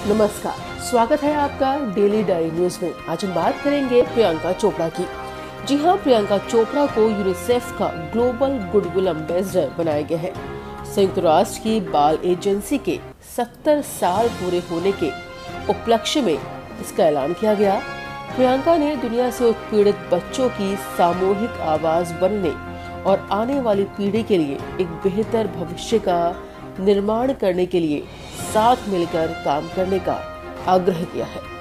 नमस्कार, स्वागत है आपका डेली डायरी न्यूज में। आज हम बात करेंगे प्रियंका चोपड़ा की। जी हाँ, प्रियंका चोपड़ा को यूनिसेफ का ग्लोबल गुडविल एम्बेसडर बनाया गया है। संयुक्त राष्ट्र की बाल एजेंसी के 70 साल पूरे होने के उपलक्ष्य में इसका ऐलान किया गया। प्रियंका ने दुनिया से उत्पीड़ित बच्चों की सामूहिक आवाज बनने और आने वाली पीढ़ी के लिए एक बेहतर भविष्य का निर्माण करने के लिए साथ मिलकर काम करने का आग्रह किया है।